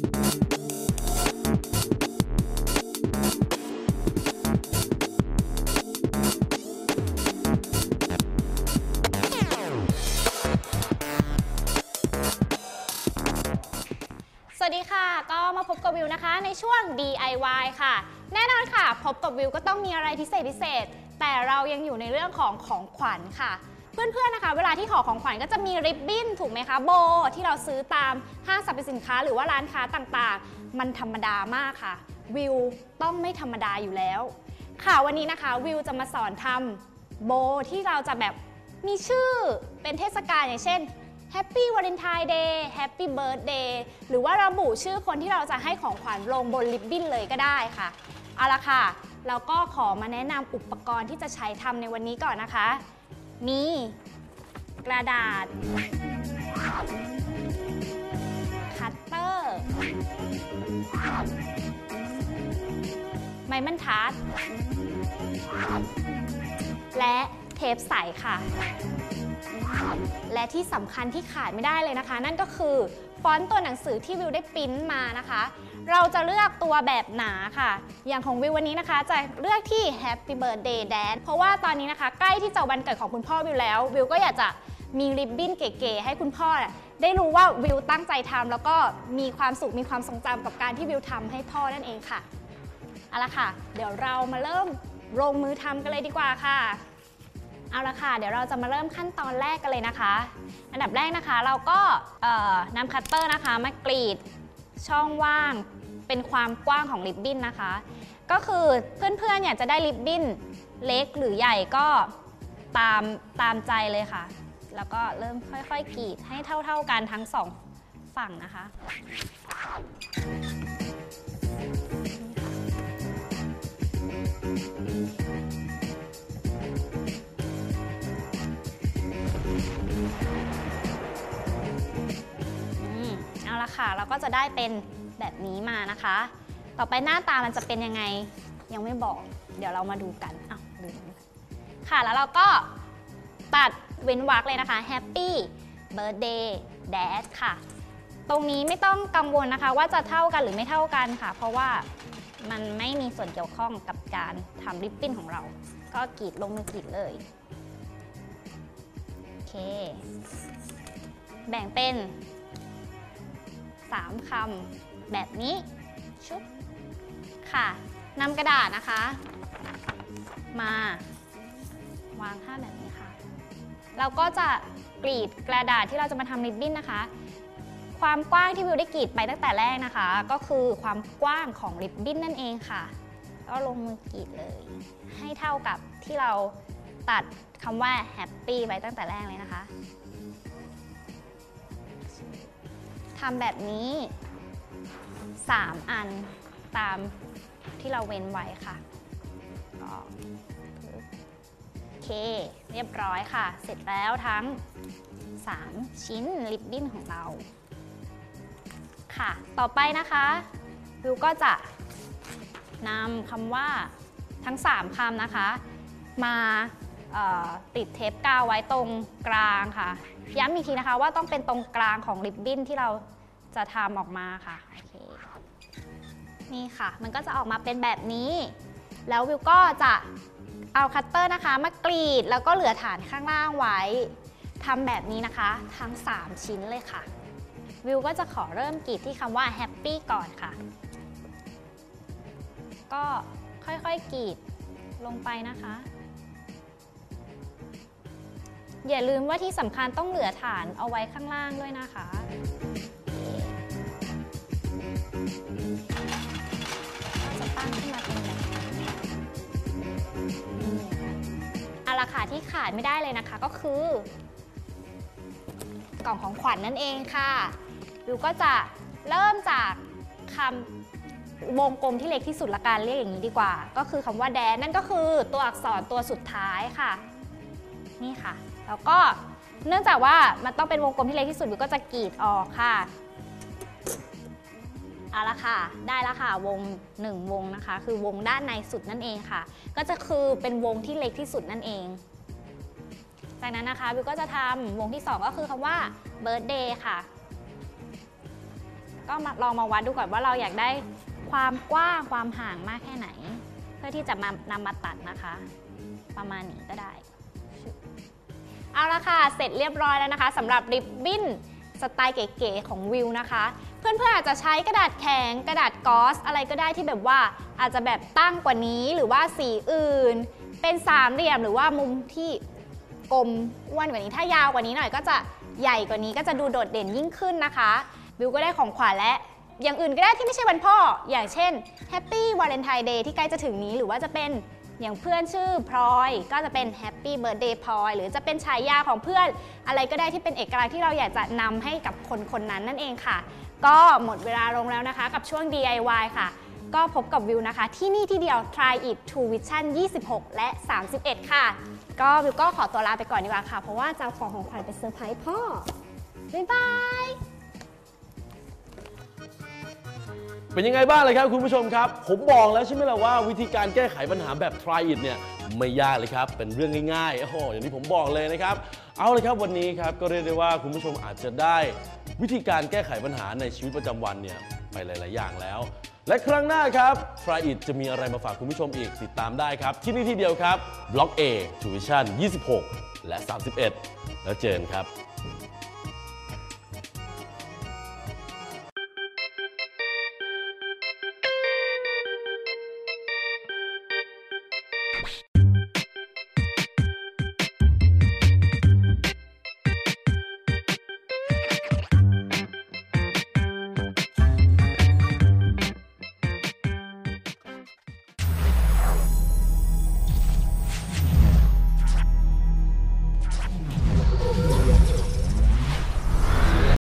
สวัสดีค่ะก็มาพบกับวิวนะคะในช่วง DIY ค่ะแน่นอนค่ะพบกับวิวก็ต้องมีอะไรพิเศษแต่เรายังอยู่ในเรื่องของของขวัญค่ะเพื่อนๆนะคะเวลาที่ขอของขวัญก็จะมีริบบิ้นถูกไหมคะโบที่เราซื้อตามห้างสรรพสินค้าหรือว่าร้านค้าต่างๆมันธรรมดามากค่ะวิวต้องไม่ธรรมดาอยู่แล้วค่ะวันนี้นะคะวิวจะมาสอนทำโบที่เราจะแบบมีชื่อเป็นเทศกาลอย่างเช่นHappy Valentine Day Happy Birthday หรือว่าระบุชื่อคนที่เราจะให้ของขวัญลงบนริบบิ้นเลยก็ได้ค่ะเอาละค่ะเราก็ขอมาแนะนำอุปกรณ์ที่จะใช้ทำในวันนี้ก่อนนะคะมีกระดาษคัตเตอร์ไม้บรรทัดและเทปใสค่ะและที่สำคัญที่ขาดไม่ได้เลยนะคะนั่นก็คือฟอนต์ตัวหนังสือที่วิวได้ปริ้นมานะคะเราจะเลือกตัวแบบหนาค่ะอย่างของวิววันนี้นะคะจะเลือกที่ Happy Birthday Dad เพราะว่าตอนนี้นะคะใกล้ที่จะวันเกิดของคุณพ่อวิวแล้ววิวก็อยากจะมีริบบิ้นเก๋ๆให้คุณพ่อได้รู้ว่าวิวตั้งใจทำแล้วก็มีความสุขมีความทรงจำกับการที่วิวทำให้พ่อนั่นเองค่ะเอาละค่ะเดี๋ยวเรามาเริ่มลงมือทำกันเลยดีกว่าค่ะเอาละค่ะเดี๋ยวเราจะมาเริ่มขั้นตอนแรกกันเลยนะคะอันดับแรกนะคะเราก็นำคัตเตอร์นะคะมากรีดช่องว่างเป็นความกว้างของริบบิ้นนะคะก็คือเพื่อนๆอยากจะได้ริบบิ้นเล็กหรือใหญ่ก็ตามใจเลยค่ะแล้วก็เริ่มค่อยๆกรีดให้เท่าๆกันทั้งสองฝั่งนะคะเอาละค่ะเราก็จะได้เป็นแบบนี้มานะคะต่อไปหน้าตามันจะเป็นยังไงยังไม่บอกเดี๋ยวเรามาดูกันลืมค่ะแล้วเราก็ตัดเว้นวรรคเลยนะคะ Happy Birthday Dad ค่ะตรงนี้ไม่ต้องกังวลนะคะว่าจะเท่ากันหรือไม่เท่ากันค่ะเพราะว่ามันไม่มีส่วนเกี่ยวข้องกับการทำริบบิ้นของเราก็กรีดลงมือกรีดเลยโอเคแบ่งเป็น3คำแบบนี้ชุบค่ะนำกระดาษนะคะมาวางค่าแบบนี้ค่ะเราก็จะกรีดกระดาษที่เราจะมาทำริบบิ้นนะคะความกว้างที่วิวได้กรีดไปตั้งแต่แรกนะคะก็คือความกว้างของริบบิ้นนั่นเองค่ะก็ลงมือกรีดเลยให้เท่ากับที่เราตัดคำว่า Happy ไว้ตั้งแต่แรกเลยนะคะทำแบบนี้3อันตามที่เราเว้นไว้ค่ะโอเคเรียบร้อยค่ะเสร็จแล้วทั้ง3ชิ้นริบบิ้นของเราค่ะต่อไปนะคะวิวก็จะนำคำว่าทั้ง3คำนะคะมาติดเทปกาวไว้ตรงกลางค่ะย้ำอีกทีนะคะว่าต้องเป็นตรงกลางของริบบิ้นที่เราจะทำออกมาค่ะโอเคนี่ค่ะมันก็จะออกมาเป็นแบบนี้แล้ววิวก็จะเอาคัตเตอร์นะคะมากรีดแล้วก็เหลือฐานข้างล่างไว้ทำแบบนี้นะคะทั้ง3ชิ้นเลยค่ะวิวก็จะขอเริ่มกรีดที่คำว่า Happy ก่อนค่ะก็ค่อยๆกรีดลงไปนะคะอย่าลืมว่าที่สำคัญต้องเหลือฐานเอาไว้ข้างล่างด้วยนะคะจะตั้งขึ้นมาเป็นแบบนี้เอาละค่ะที่ขาดไม่ได้เลยนะคะก็คือกล่องของขวัญ นั่นเองค่ะวิวก็จะเริ่มจากคำวงกลมที่เล็กที่สุดละกันเรียกอย่างนี้ดีกว่าก็คือคำว่าแดนนั่นก็คือตัวอักษรตัวสุดท้ายค่ะนี่ค่ะแล้วก็เนื่องจากว่ามันต้องเป็นวงกลมที่เล็กที่สุดวิวก็จะกรีดออกค่ะเอาละค่ะได้แล้วค่ะวง1วงนะคะคือวงด้านในสุดนั่นเองค่ะก็จะคือเป็นวงที่เล็กที่สุดนั่นเองจากนั้นนะคะวิวก็จะทำวงที่2ก็คือคำว่า birthday ค่ะก็ลองมาวัดดูก่อนว่าเราอยากได้ความกว้างความห่างมากแค่ไหน เพื่อที่จะนำมาตัดนะคะ ประมาณนี้ก็ได้เอาละค่ะเสร็จเรียบร้อยแล้วนะคะสำหรับริบบิ้นสไตล์เก๋ๆของวิวนะคะเพื่อนๆอาจจะใช้กระดาษแข็งกระดาษกอสอะไรก็ได้ที่แบบว่าอาจจะแบบตั้งกว่านี้หรือว่าสีอื่นเป็นสามเหลี่ยมหรือว่ามุมที่กลมอ้วนกว่านี้ถ้ายาวกว่านี้หน่อยก็จะใหญ่กว่านี้ก็จะดูโดดเด่นยิ่งขึ้นนะคะวิวก็ได้ของขวัญและอย่างอื่นก็ได้ที่ไม่ใช่วันพ่ออย่างเช่น Happy Valentine Day ที่ใกล้จะถึงนี้หรือว่าจะเป็นอย่างเพื่อนชื่อพลอยก็จะเป็น Happy Birthday พลอยหรือจะเป็นฉายาของเพื่อนอะไรก็ได้ที่เป็นเอกลักษณ์ที่เราอยากจะนำให้กับคนคนนั้นนั่นเองค่ะก็หมดเวลาลงแล้วนะคะกับช่วง DIY ค่ะก็พบกับวิวนะคะที่นี่ที่เดียว Try It to Vision 26 และ 31 ค่ะก็วิวก็ขอตัวลาไปก่อนดีกว่าค่ะเพราะว่าจะเอาของขวัญไปเซอร์ไพรส์พ่อบ๊ายบายเป็นยังไงบ้างเลยครับคุณผู้ชมครับผมบอกแล้วใช่ไหมล่ะว่าวิธีการแก้ไขปัญหาแบบ Try It เนี่ยไม่ยากเลยครับเป็นเรื่องง่ายๆโอ้โหอย่างที่ผมบอกเลยนะครับเอาเลยครับวันนี้ครับก็เรียกได้ว่าคุณผู้ชมอาจจะได้วิธีการแก้ไขปัญหาในชีวิตประจำวันเนี่ยไปหลายๆอย่างแล้วและครั้งหน้าครับ Try It จะมีอะไรมาฝากคุณผู้ชมอีกติดตามได้ครับที่นี่ที่เดียวครับบล็อก A to Vision 26 และ 31 แล้วเจอกันครับ